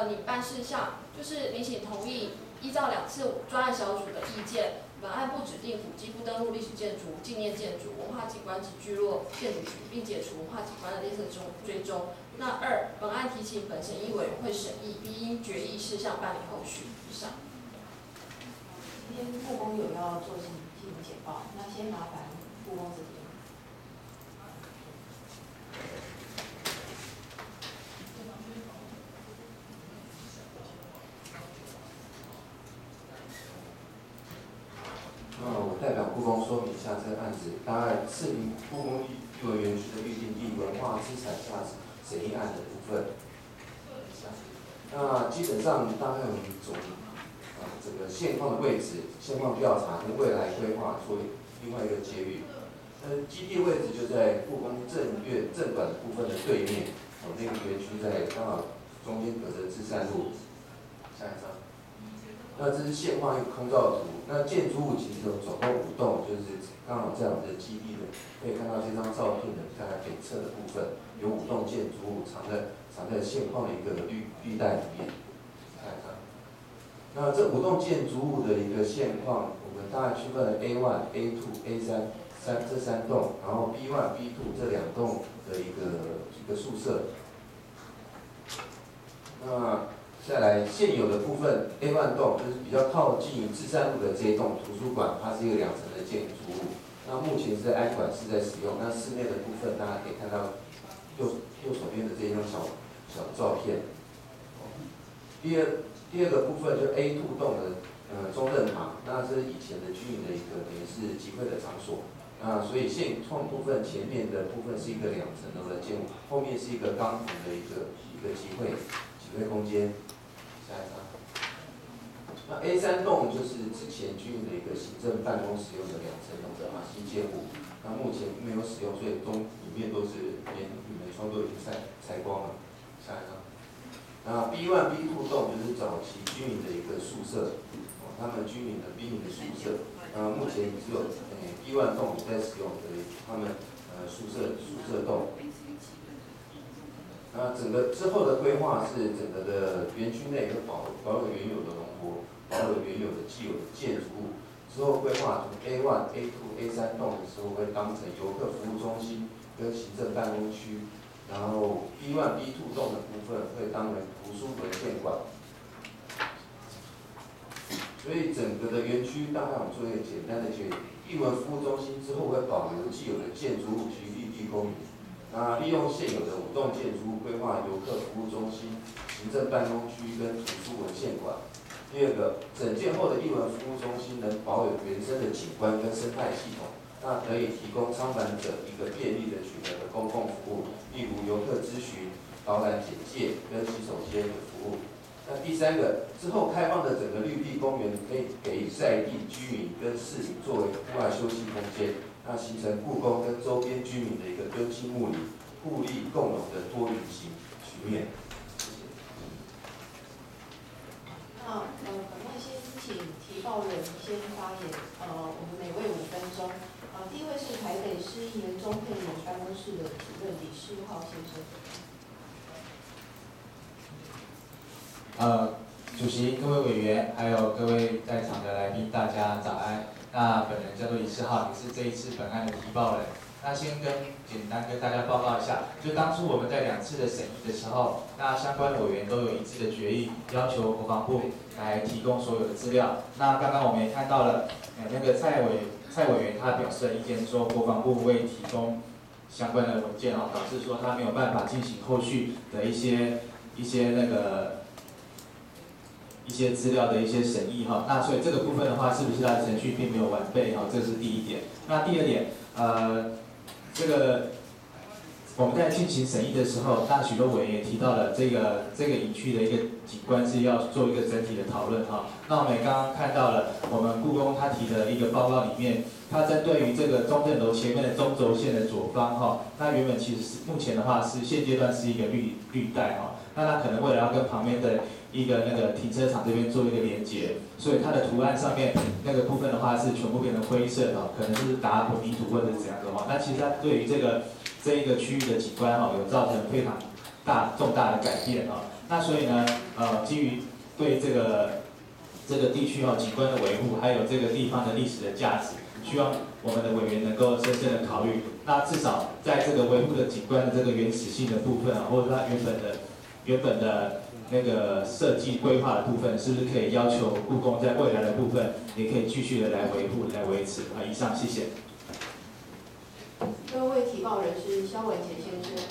拟办事项，就是民请同意依照2次专案小组的意见，本案不指定古迹不登录历史建筑、纪念建筑、文化景观及聚落建筑群，并解除文化景观的列册追踪。那2，本案提请本审议委员会审议，并因决议事项办理后续。以上。 今天故宫有要做进行简报，那先麻烦故宫这边。 我代表故宫说明一下这个案子，大概是故宫艺文园区的预定地文化资产价值审议案的部分。那基本上大概我们从整个现况的位置、现况调查跟未来规划做另外一个结语。基地位置就在故宫正院正馆的部分的对面，那个园区在刚好中间隔着至善路。下一张。那这是现况一个空照图。那建筑物其实有总共5栋，就是刚好在我们的基地的，可以看到这张照片的大概北侧的部分有5栋建筑物藏在现况的一个绿带里面。看一下。那这5栋建筑物的一个现况，我们大概区分了 A1、A2、A3这3栋，然后 B1、B2 这2栋的一个宿舍。那再来现有的部分 A1 栋就是比较靠近于至善路的这一栋图书馆，它是一个2层的建筑物。那目前是在安管室在使用。那室内的部分大家可以看到右手边的这张小照片。第二个部分就 A2 栋的中正堂，那这是以前的居民的一个等于是集会的场所。所以现创部分前面的部分是一个2层楼的建筑，后面是一个钢棚的一个集会空间。下一张。那 A3 栋就是之前居民的一个行政办公使用的2层楼的新建物，那目前没有使用，所以里面都是连门窗都已经拆光了。下一张。那 B1、B2 栋就是早期居民的一个宿舍，他们居民的兵营的宿舍。目前只有B1 栋也在使用他们宿舍栋。那整个之后的规划是整个的园区内会保有原有的龙柏，保有原有的既有的建筑物。之后规划从 A1、A2、A3 栋的时候会当成游客服务中心跟行政办公区，然后 B1、B2 栋的部分会当为图书文献馆。所以整个的园区大概我们做一个简单的结语。艺文服务中心之后会保留既有的建筑物及绿地公园。利用现有的5栋建筑物规划游客服务中心、行政办公区跟图书文献馆。第2个，整建后的艺文服务中心能保有原生的景观跟生态系统，那可以提供参访者一个便利的取得的公共服务，例如游客咨询、导览简介跟洗手间的服务。那第3个，之后开放的整个绿地公园可以给予在地居民跟市民作为户外休息空间，那形成故宫跟周边居民的一个敦亲睦邻、互利共荣的多赢型局面。 那本案先请提报人先发言，我们每位5分钟。第一位是台北市议员钟佩玲办公室的主任李世浩先生。 主席、各位委员，还有各位在场的来宾，大家早安。那本人叫做李世浩，也是这一次本案的提报人。那先简单跟大家报告一下，就当初我们在2次的审议的时候，那相关委员都有一致的决议，要求国防部来提供所有的资料。那刚刚我们也看到了，那个蔡委员他表示了意见，说国防部未提供相关的文件导致说他没有办法进行后续的一些资料的一些审议那所以这个部分的话，是不是它的程序并没有完备这是第1点。那第2点，这个我们在进行审议的时候，那许多委员也提到了这个营区的一个景观是要做一个整体的讨论那我们也刚刚看到了，我们故宫他提的一个报告里面，它针对于这个中正楼前面的中轴线的左方那原本其实是目前的话是现阶段是一个绿带那它可能为了要跟旁边的一个那个停车场这边做一个连接，所以它的图案上面那个部分的话是全部变成灰色可能是打混凝土或者是怎样的那其实它对于这一个区域的景观有造成非常重大的改变那所以呢，基于对这个地区景观的维护，还有这个地方的历史的价值，希望我们的委员能够深深的考虑。那至少在这个维护的景观的这个原始性的部分或者它原本的那个设计规划的部分，是不是可以要求故宫在未来的部分也可以继续的来维护、来维持？以上，谢谢。 各位提报人是萧文杰先生。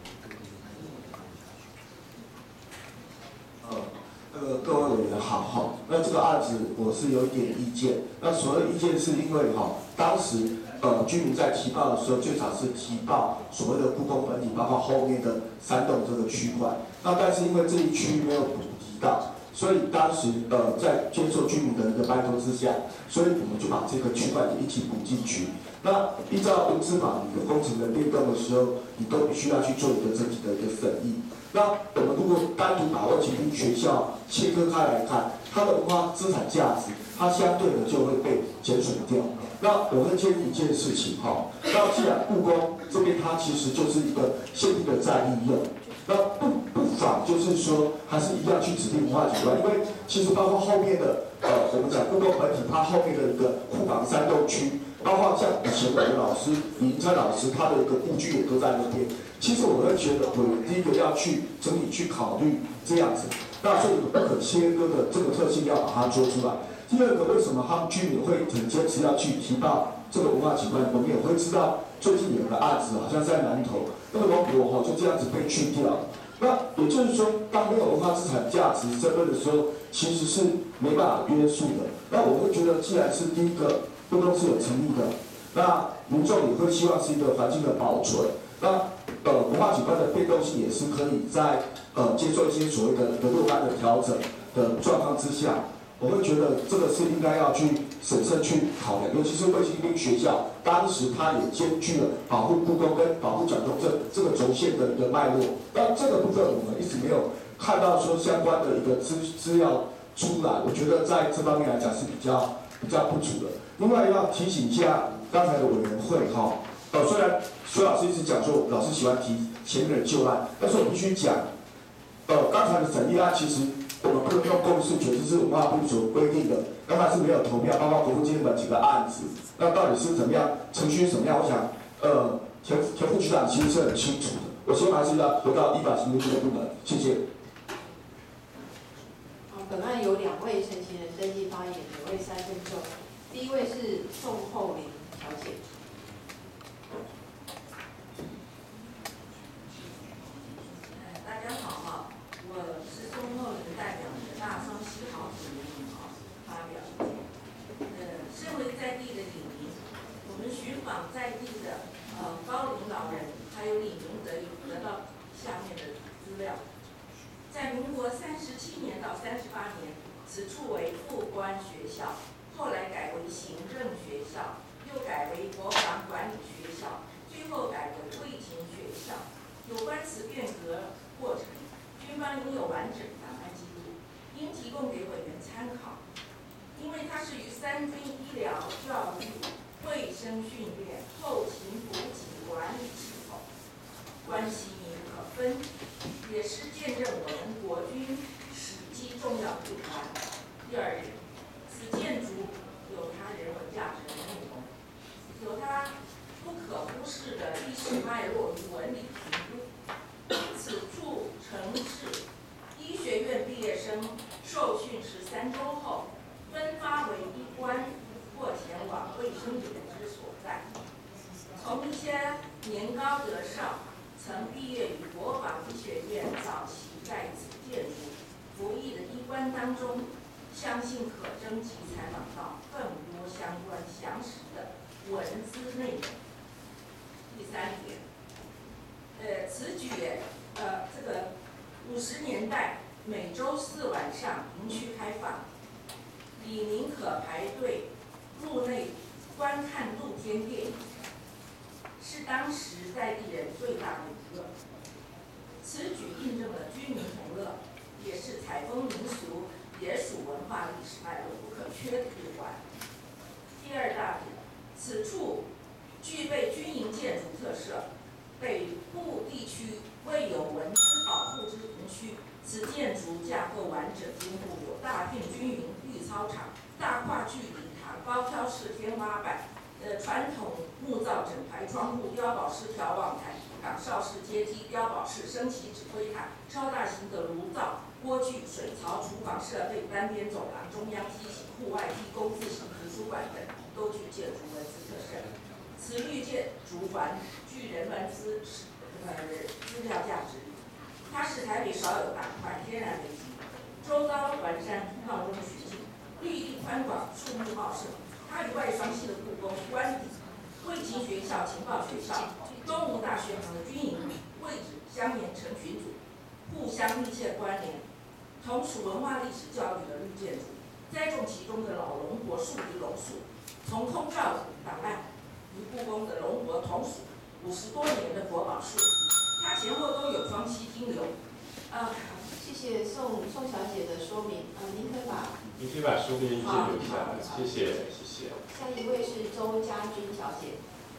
各位委员好，那这个案子我是有一点意见。那所谓意见是因为当时居民在提报的时候，最早是提报所谓的故宫本体，包括后面的3栋这个区块。那但是因为这一区没有补提到，所以当时在接受居民的一个拜托之下，所以我们就把这个区块一起补进去。那依照公司法，你的工程的变动的时候，你都必须要去做一个整体的一个审议。那我们如果单独把握吉林学校切割开来看，它的文化资产价值，它相对的就会被减损掉。那我会建议一件事情那既然故宫这边它其实就是一个限定的再利用，那不妨就是说还是一样去指定文化景观，因为其实包括后面的我们讲故宫本体它后面的一个库房3栋区。包括像以前我的老师李银川老师，他的一个故居也都在那边。其实我会觉得，第一个要去整体去考虑这样子，那所以不可切割的这个特性要把它做出来。第二个，为什么他们居民会很坚持要去提报这个文化景观？我们也会知道，最近有个案子好像在南投，那个龙婆就这样子被去掉。那也就是说，当没有文化资产价值身份的时候，其实是没办法约束的。那我会觉得，既然是第一个。故宫是有诚意的，那民众也会希望是一个环境的保存。那文化景观的变动性也是可以在接受一些所谓的若干的调整的状况之下，我会觉得这个是应该要去审慎去考量。尤其是卫星兵学校，当时它也兼具了保护故宫跟保护蒋中正这个轴线的一个脉络。那这个部分我们一直没有看到说相关的一个资料出来，我觉得在这方面来讲是比较不足的。另外要提醒一下刚才的委员会虽然苏老师一直讲说老师喜欢提前面的旧案，但是我必须讲，刚才的审议案其实我们不能用共识决，这是文化部所规定的，那它是没有投票，包括国父纪念馆几个案子，那到底是怎么样，程序是怎么样？我想田副局长其实是很清楚的，我希望还是要回到依法行政这个部门，谢谢。 本案有2位陈情人登记发言，每位3分钟。第一位是宋厚玲小姐。 大家好我是宋厚玲，代表大双溪好主联盟发表意见。身为在地的李明，我们寻访在地的高龄老人，还有李明得到下面的资料。在民国37年到38年，此处为副官学校，后来改为行政学校，又改为国防管理学校，最后改为卫勤学校。有关此变革过程，军方应有完整档案记录，应提供给委员参考。因为它是与3军医疗、教育、卫生训练、后勤补给管理系统关系密不可分，也是见证我们国军史迹重要一环。第二点，此建筑有它人文价值的内容，有它不可忽视的历史脉络与文理评估。此处城市医学院毕业生受训13周后，分发为医官或前往卫生员之所在。从一些年高德少，曾毕业于国防医学院早期在此建筑服役的医官当中，相信可征集采访到更多相关详实的文字内容。第3点，此举这个50年代每周4晚上营区开放，李宁可排队入内观看露天电影，是当时在地人最大的娱乐。此举印证了居民同乐，也是采风民俗、野属文化历史脉络不可缺的一环。第2大点，此处具备军营建筑特色，北部地区未有文资保护之营区，此此建筑架构完整坚固，有大片均匀绿操场、大跨距礼堂、高挑式天花板、传统木造整排窗户、碉堡式眺望台、岗哨式阶梯、碉堡式升旗指挥塔、超大型的炉灶、锅具、水槽、厨房设备、单边走廊、中央梯形、户外梯工字形图书馆等，都具建筑文字特色。此绿建筑环具人文资料价值，它是台北少有大块天然美景，周遭环山闹中取景，绿地宽广，树木茂盛。它与外双溪的故宫、官邸、卫勤学校、情报学校、东吴大学旁的军营位置相连成群组，互相密切关联，同属文化历史教育的绿建筑。栽种其中的老龙柏树与榕树，从空照档案与故宫的龙柏同属50多年的国宝树，它前后都有双栖停留。 谢谢宋小姐的说明。您可以把书面意见留下来，谢谢。 下一位是周家军小姐，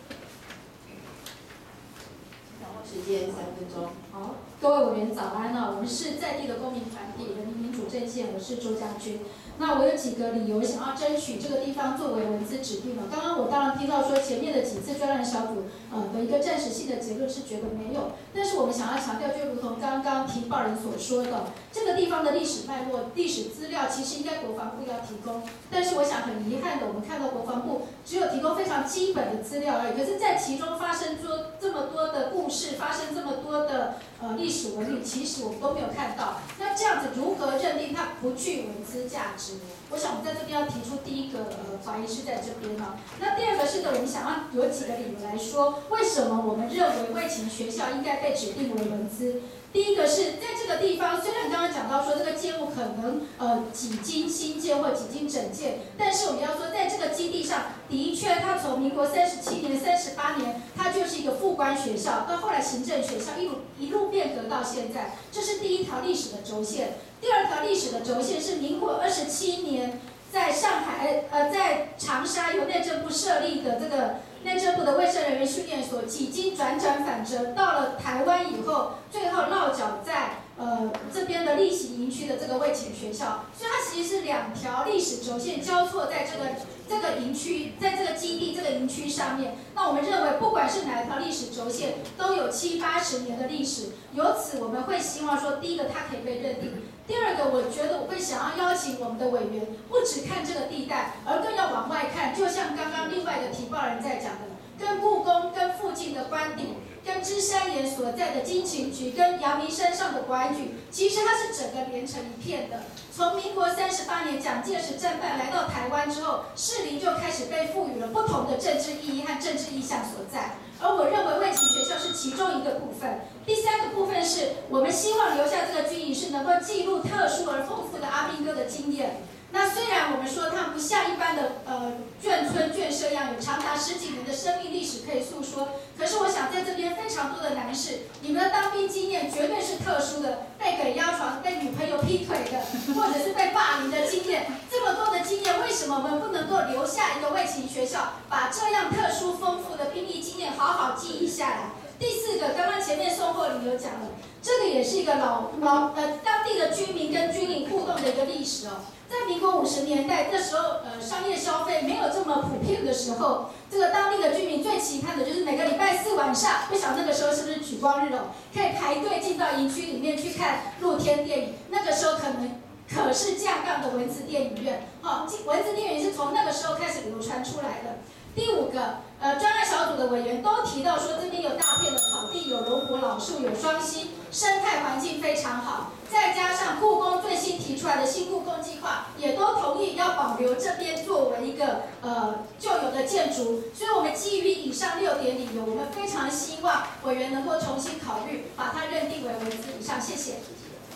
时间3分钟。 好，各位委员早安我们是在地的公民团体人民民主阵线，我是周家军。那我有几个理由想要争取这个地方作为文资指定的。刚刚我当然听到说前面的几次专案小组的一个暂时性的结论是觉得没有，但是我们想要强调，就如同刚刚提报人所说的，这个地方的历史脉络、历史资料其实应该国防部要提供，但是我想很遗憾的，我们看到国防部只有提供非常基本的资料而已，可是在其中发生出这么多的故事，发生这么多的历史文理，其实我们都没有看到。那这样子如何认定它不具文资价值？我想我们在这边要提出第一个怀疑是在这边那第二个是我们想要有几个理由来说，为什么我们认为卫勤学校应该被指定为文资。第一个是在这个地方，虽然刚刚讲到说这个建物可能几经新建或几经整建，但是我们要说在这个基地上，的确它从民国37年、38年，它就是一个副官学校，到后来行政学校一路变革到现在，这是第一条历史的轴线。第二条历史的轴线是民国27年，在上海在长沙由内政部设立的这个内政部的卫生人员训练所，几经转转反折，到了台湾以后，最后落脚在这边的例行营区的这个卫勤学校，所以它其实是两条历史轴线交错在这个营区，在这个基地这个营区上面。那我们认为，不管是哪一条历史轴线，都有70、80年的历史。由此，我们会希望说，第一个它可以被认定。第二个，我觉得我会想要邀请我们的委员，不只看这个地带，而更要往外看。就像刚刚另外的提报人在讲的，跟故宫、跟附近的官邸、跟芝山岩所在的经勤局、跟阳明山上的国安局，其实它是整个连成一片的。从民国38年蒋介石战犯来到台湾之后，士林就开始被赋予了不同的政治意义和政治意向所在。而我认为卫勤学校是其中一个部分。第三个部分是我们希望留下这个军营是能够记录特殊而丰富的阿兵哥的经验。那虽然我们说它不像一般的眷村眷舍一样有长达10几年的生命历史可以诉说，可是我想在这边非常多的男士，你们的当兵经验绝对是特殊的，被鬼压床、被女朋友劈腿的，或者是被霸凌的经验，这么多的经验，为什么我们不能够留下一个卫勤学校，把这样特殊丰富的兵役经验好好记忆下来？第四个，刚刚前面宋慧玲有讲了，这个也是一个当地的居民跟军营互动的一个历史在民国50年代，那时候商业消费没有这么普遍的时候，这个当地的居民最期盼的就是每个礼拜4晚上，不晓得那个时候是不是莒光日可以排队进到营区里面去看露天电影。那个时候可是架杠的文字电影院，文字电影是从那个时候开始流传出来的。第5个，专案小组的委员都提到说，这边有大片的草地，有龙柏老树，有双溪，生态环境非常好。再加上故宫最新提出来的新故宫计划，也都同意要保留这边作为一个旧有的建筑。所以我们基于以上6点理由，我们非常希望委员能够重新考虑，把它认定为文资。以上，谢谢。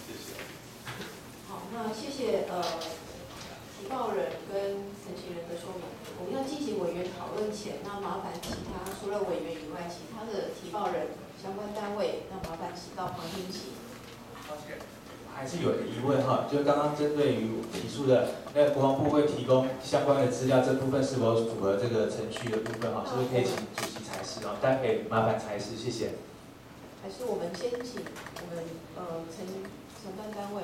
好，那谢谢提报人跟陈情人的说明。我们要进行委员讨论前，那麻烦其他除了委员以外，其他的提报人、相关单位，那麻烦请到旁听席。 还是有疑问就刚刚针对于提出的那个国防部会提供相关的资料，这部分是否符合这个程序的部分是不是可以请主席裁示大家可以麻烦裁示，谢谢。 还是我们先请我们承办单位。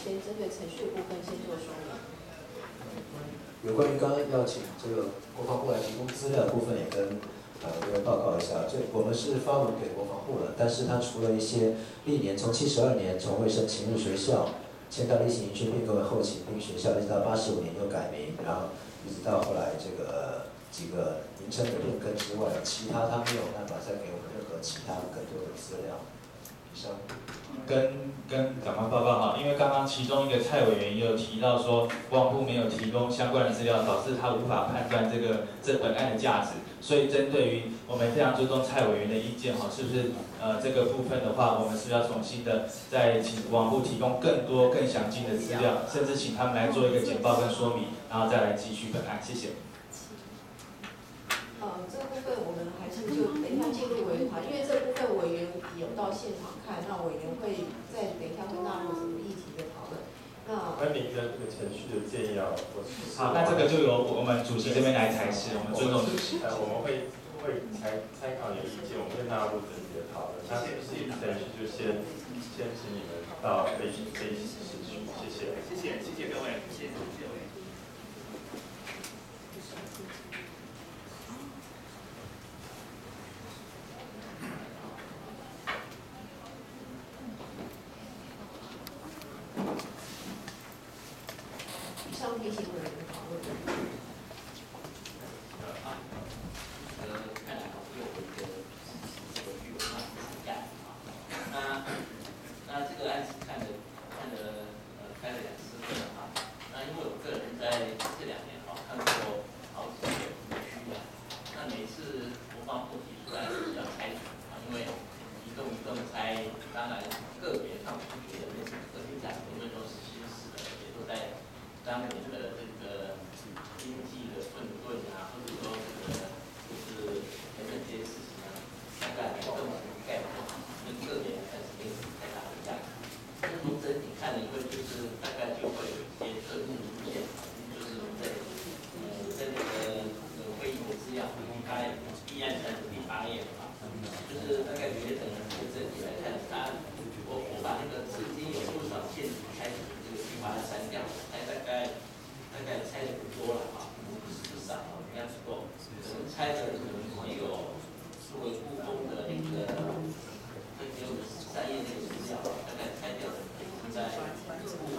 先针对程序的部分先做说明。 有关于刚刚要请这个国防部来提供资料的部分，也跟各位报告一下。我们是发文给国防部了，但是它除了一些历年从72年从卫生勤入学校，迁到例行营区并更为后勤兵学校，一直到85年又改名，然后一直到后来这个几个名称的变更之外，其他他没有办法再给我们任何其他更多的资料。以上。 跟长官报告哈，因为刚刚其中一个蔡委员也有提到说，国防部没有提供相关的资料，导致他无法判断这本案的价值。所以针对于我们非常注重蔡委员的意见哈，是不是这个部分的话，我们是要重新的再请国防部提供更多更详尽的资料，甚至请他们来做一个简报跟说明，然后再来继续本案。谢谢。 这个部分我们还是就等一下进入委员团，因为这部分委员有到现场看，那委员会再等一下会纳入什么议题的讨论。那您的这个程序的建议啊， 好，那这个就由我们主席这边来裁示，我们尊重主席。 我们会参考你的意见，我们会纳入整体的讨论。那是不是程序就先请你们到会议室去？谢谢。 谢谢各位，谢谢各位。 以上提醒委员讨论。 看来又有一个具有价值啊。那这个案子看了开了2次会了啊。那因为我个人在这2年看过好几个区啊，那每次国防部提出来是要拆除啊，因为一栋拆，当然个别上不觉得没什么特别在，因为都是新式的，也都在当年的这个经济的混沌啊，或者说就是等等这些事情啊，大概跟我们概念跟个别来看是没有什么太大的价值。但是从整体看呢，因为就是大概就会有一些特殊出现，就是在那个会议的资料，大概议案3第8页吧，就是大概觉得整体来看，我把那个至今有多少建筑开始这个计划删掉，大概拆的不多了啊，不少啊，应该不够，可能拆的可能没有作为故宫的那个给我们13页那个资料，大概拆掉的可能在故宫的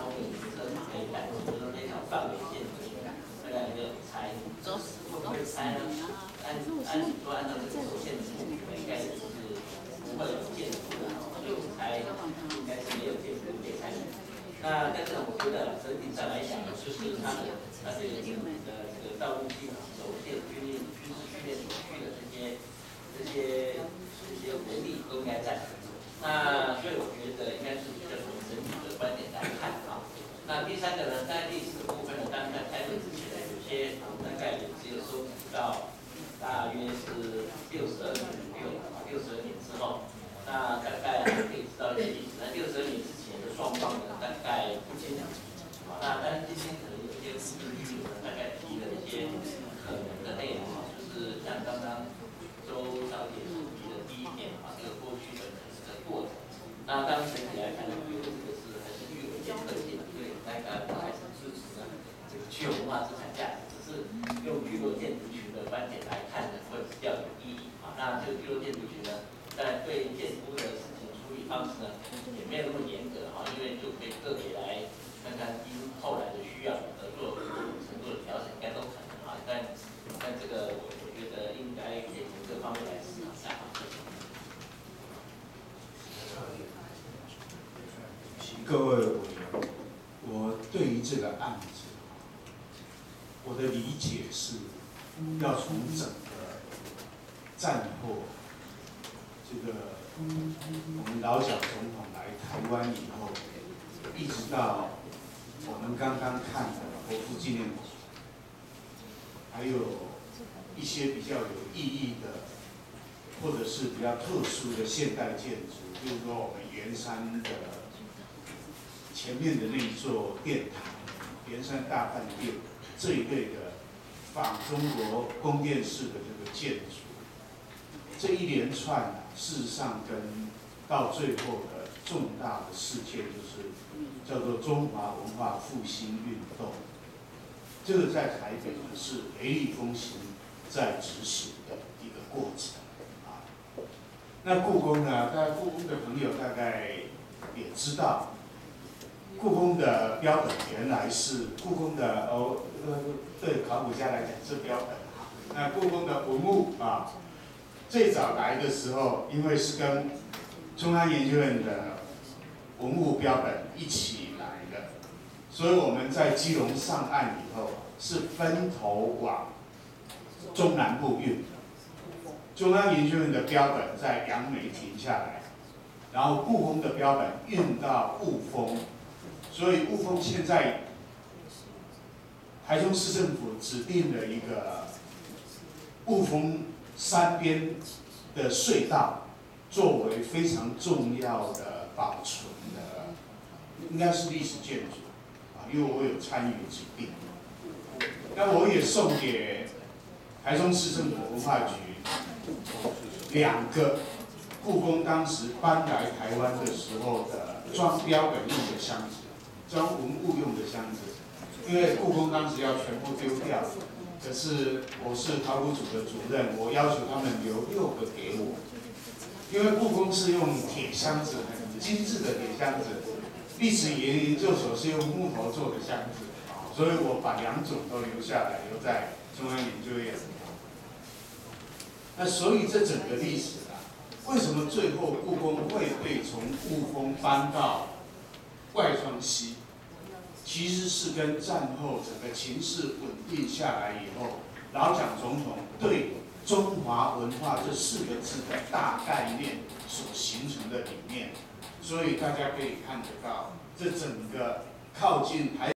100%，就是那条范围建筑，大概没有拆，会不会拆呢？按照这个手线图，应该也是不会有建筑的，就拆应该是没有建筑可以拆。那但是我觉得整体上来讲，就是它这个道路系统、手电、军事训练所需的这些能力都应该在。那所以我觉得应该是比较从整体的观点来看啊。那第3个呢，在历史的部分呢，当然在开会之前呢，有些大概也只有收集到大约是62年之后，那大概可以知道一些历史。那62年之前的状况呢，大概不清楚。那但是今天可能有些附近居民呢，大概提了一些可能的内容啊，就是像刚刚周小姐所提的第1点啊，这个过去的过程。那当然整体来看呢，我觉得这个是还是具有一些特性的，所以大家还是支持呢这个具有文化资产价值，只是用聚落建筑群的观点来看呢，会比较有意义啊。那这个聚落建筑群呢，在对建筑物的事情处理方式呢，也没有那么严格啊，因为就可以个别来看看因后来的需要做程度的调整，应该都可能啊。但这个我觉得应该可以从各方面来思考一下。 各位委员，我对于这个案子，我的理解是，要从整个战后，这个我们老蒋总统来台湾以后，一直到我们刚刚看的国父纪念馆，还有一些比较有意义的，或者是比较特殊的现代建筑，比如说我们圆山的前面的那一座殿堂，圆山大饭店这一类的仿中国宫殿式的这个建筑，这一连串事实上跟到最后的重大的事件，就是叫做中华文化复兴运动。这个在台北呢是雷厉风行在执行的一个过程啊。那故宫呢，大家故宫的朋友大概也知道，故宫的标本原来是故宫的对考古家来讲是标本。那故宫的文物啊，最早来的时候，因为是跟中央研究院的文物标本一起来的，所以我们在基隆上岸以后，是分头往中南部运。中央研究院的标本在杨梅停下来，然后故宫的标本运到雾峰，所以雾峰现在台中市政府指定了一个雾峰山边的隧道，作为非常重要的保存的，应该是历史建筑啊，因为我有参与指定。那我也送给台中市政府文化局2个故宫当时搬来台湾的时候的装标本用的箱子，装文物用的箱子，因为故宫当时要全部丢掉。可是我是考古组的主任，我要求他们留6个给我，因为故宫是用铁箱子，很精致的铁箱子，历史研究所是用木头做的箱子，所以我把2种都留下来，留在中央研究院。那所以这整个历史啊，为什么最后故宫会被从雾峰搬到外双溪？其实是跟战后整个情势稳定下来以后，老蒋总统对中华文化这4个字的大概念所形成的理念，所以大家可以看得到，这整个靠近台